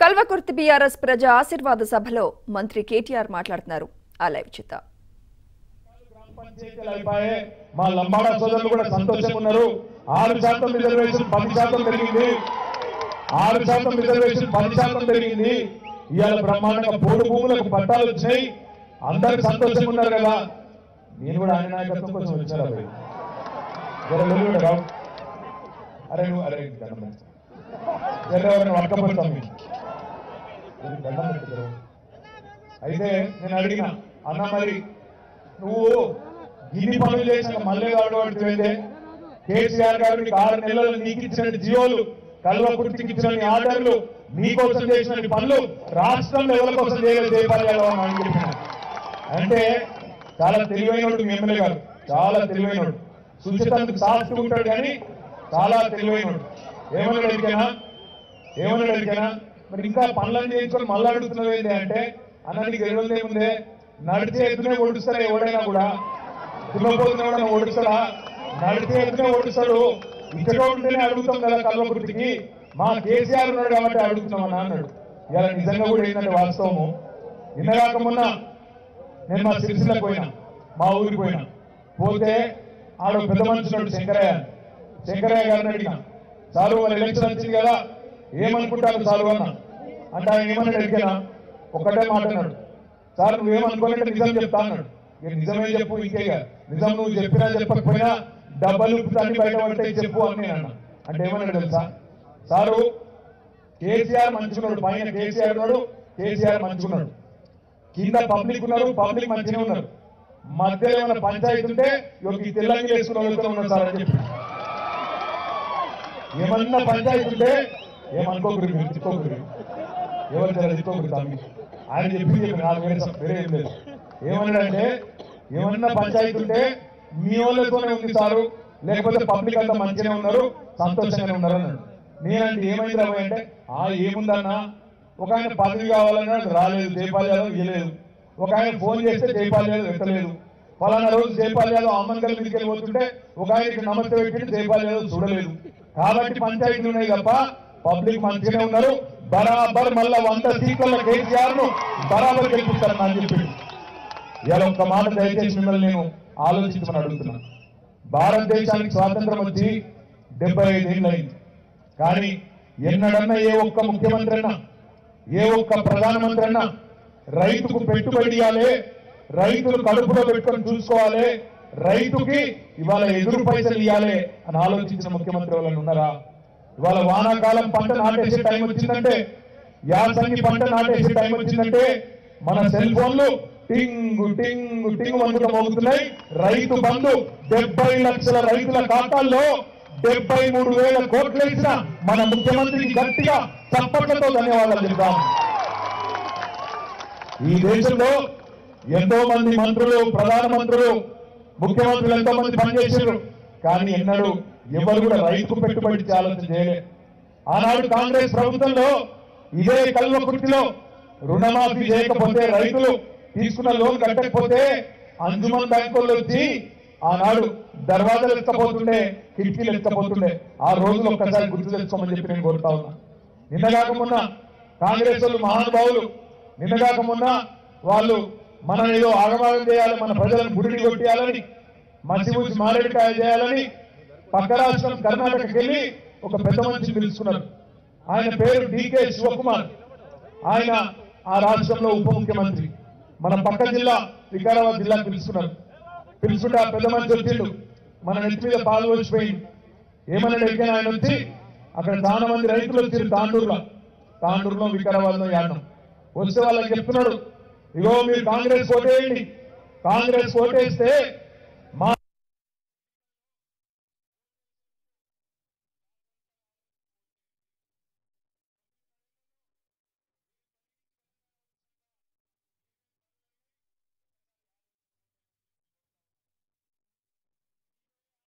Kalwakurthy BRS ప్రజా ఆశీర్వాద సభలో మంత్రి కేటీఆర్ మాట్లాడుతున్నారు. ఆ లైవ్ చూద్దాం. మా లంబాడ సోదరులు కూడా సంతోషంగా ఉన్నారు. 6% రిజర్వేషన్ 10% పెరిగింది. 6% రిజర్వేషన్ 10% పెరిగింది. ఇవాళ బ్రహ్మాండంగా పోడు భూములకు పట్టాలు వచ్చినాయి. అందరూ సంతోషంగా ఉన్నారు కదా. నేను కూడా ఆయన నాయకత్వం కోసం వచ్చారు. రావు అరే నువ్వు అరే ఎవరైనా వర్కపోతాం అయితే నేను అడిగిన అన్న మరి నువ్వు ఇన్ని పనులు చేసిన మళ్ళీ వాడుతుంటే కేసీఆర్ గారు నీకు 6 నెలలు నీకు ఇచ్చిన జియోలు కల్వకుర్తికి ఇచ్చిన ఆర్డర్లు నీకోసం చేసిన పనులు రాష్ట్రంలో ఎవరి కోసం చేయలేదు అని చెప్పిన అంటే చాలా తెలివైనడు మీ ఎమ్మెల్యే గారు. చాలా తెలివైనడు. సుచితందుకు సాఫ్ట్ ఉంటాడు కానీ చాలా తెలివైనడు. ఏమన్నాడు అడిగానా మరి ఇంకా పనులను చేయించుకొని మళ్ళీ అడుగుతున్నది ఏంటి అంటే అన్న నీకు ఎదురు ఏముందే నడిచే ఎత్తునే ఓడిస్తారా ఎవడైనా కూడా తుమ్మపోతున్నా కూడా ఓడిస్తాడా నడిచే ఎత్తునే ఓడిస్తాడు. ఇక్కడ ఉంటేనే అడుగుతాం కదా కల్వకుర్తికి మా కేసీఆర్ ఉన్నాడు కాబట్టి అడుగుతున్నామన్నా అన్నాడు. ఇలా నిజంగా కూడా ఏంటంటే వాస్తవము నిన్నగాక మొన్న నేను మా సిరిసిల్లకు పోయినా మా ఊరికి పోతే ఆడ పెద్ద మనుషున్నాడు శంకరయ్య గారిని అడిగిన చాలు వాళ్ళ ఎలక్షన్ వచ్చింది కదా ఏమనుకుంటారు చాలు అన్న అంటే ఆయన ఏమన్నాడు అడిగానా ఒక్కటే మాట అన్నాడు సార్ నువ్వేమనుకోవాలంటే నిజం చెప్తా అన్నాడు. ఇక నిజమే చెప్పు ఇంకేగా నిజం నువ్వు చెప్పినా చెప్పకపోయినా డబ్బలు అన్ని బయట పడతాయి చెప్పు అని నేను అన్నా. అంటే ఏమన్నాడు తెలుసా సారు కేసీఆర్ మంచుకున్నాడు పైన కేసీఆర్ మంచుకున్నాడు కింద పబ్లిక్ ఉన్నారు పబ్లిక్ మంచిగా ఉన్నారు మధ్యలో ఏమైనా పంచాయతీ ఉంటే ఈ తెల్లంగి వేసుకున్న ఉన్నారు సార్ అని చెప్పి ఏమన్నా పంచాయతీ ఉంటే ఏమనుకోకూడదు మీరు తిట్టుకోకూడదు ఎవరు చాలా తిట్టుకోకూడదు తమ్మి ఆయన చెప్పింది నాకు వేరే ఏం లేదు. ఏమన్నాడంటే ఏమన్నా పంచాయతీ ఉంటే మీ వాళ్ళతోనే ఉంది సారు లేకపోతే పబ్లిక్ అంతా మంచిగానే ఉన్నారు సంతోషంగానే ఉన్నారు అన్నాడు. నేనంటే ఏమైంది రాబోయే అంటే ఏముందన్నా ఒక ఆయన పదవి కావాలన్నా రాలేదు జైపాల్ యాదవ్ ఇవ్వలేదు. ఒక ఆయన ఫోన్ చేస్తే జైపాల్ యాదవ్ ఎత్తలేదు. ఫలానా రోజు జైపాల్ యాదవ్ అమ్మంగల్ మీదకి వెళ్ళిపోతుంటే ఒక ఆయనకి నమస్తే పెట్టి జైపాల్ యాదవ్ చూడలేదు. కాబట్టి పంచాయతీలు ఉన్నాయి తప్ప పబ్లిక్ మంచిగానే ఉన్నారు. బరాబర్ మళ్ళా 100 సీట్ల కేసీఆర్ ను బరాబర్ గెలిపిస్తారని అని చెప్పి ఇలా ఒక్క మాట దయచేసి మిమ్మల్ని నేను ఆలోచించమని అడుగుతున్నాను. భారతదేశానికి స్వాతంత్రం వచ్చి 75 ఏళ్ళు అయింది. కానీ ఎన్నడన్నా ఏ ఒక్క ముఖ్యమంత్రి అన్నా ఏ ఒక్క ప్రధానమంత్రి అన్నా రైతుకు పెట్టుబడి ఇవ్వాలి రైతులు కడుపులో పెట్టుకొని చూసుకోవాలి రైతుకి ఇవాళ ఎదురు పైసలు ఇవ్వాలి అని ఆలోచించిన ముఖ్యమంత్రి వాళ్ళని ఉన్నారా? ఇవాళ వానాకాలం పంట నాటేసే టైం వచ్చిందంటే యాసంగి పంట నాటేసే టైం వచ్చిందంటే మన సెల్ ఫోన్లు టింగు టింగు టింగు వండుక మోగుతున్నాయి. రైతు బంధు 70 లక్షల రైతుల ఖాతాల్లో 73,000 కోట్లు ఇచ్చిన మన ముఖ్యమంత్రికి గట్టిగా చప్పట్లతో ధన్యవాదాలు చెప్తాం. ఈ దేశంలో ఎంతో మంది మంత్రులు ప్రధానమంత్రులు ముఖ్యమంత్రులు ఎంతో మంది పనిచేశారు. కానీ ఎన్నడూ ఎవరు కూడా రైతు పెట్టుబడి ఆలోచన చేయలేదు. ఆనాడు కాంగ్రెస్ ప్రభుత్వంలో ఇదే కల్వకుర్తిలో రుణమాఫీ చేయకపోతే రైతులు తీసుకున్న లోన్ కట్టకపోతే అంజుమన్ బ్యాంకుల్లో వచ్చి ఆనాడు దర్వాజాలు ఎత్తపోతుండే కిటికీలు ఎత్తపోతుండే. ఆ రోజులు ఒక్కసారి గుర్తు తెచ్చుకోమని చెప్పి నేను కోరుతా ఉన్నా. నిన్నగాక మొన్న కాంగ్రెస్ వాళ్ళు మహానుభావులు నిన్నగాక మొన్న వాళ్ళు మనం ఏదో ఆగమాగం చేయాలి మన ప్రజలను గుడిని కొట్టేయాలని మసిమూసి మారేడుకాయ చేయాలని పక్క రాష్ట్రం కర్ణాటకకి వెళ్ళి ఒక పెద్ద మనిషిని పిలుచుకున్నారు. ఆయన పేరు డికే శివకుమార్. ఆయన ఆ రాష్ట్రంలో ఉప ముఖ్యమంత్రి. మన పక్క జిల్లా వికారాబాద్ జిల్లాకు పిలుచుకున్నారు. పిలుచుకుంటే ఆ పెద్ద మనిషి వచ్చిండు మన నెత్తి మీద పాలు వచ్చిపోయింది. ఏమన్నాడు ఎక్కిన ఆయన వచ్చి అక్కడ చాలా మంది రైతులు వచ్చారు తాండూరులో వికారాబాద్లో యానం వస్తే వాళ్ళకి చెప్తున్నాడు ఇగో మీరు కాంగ్రెస్ ఓటేయండి కాంగ్రెస్ ఓటేస్తే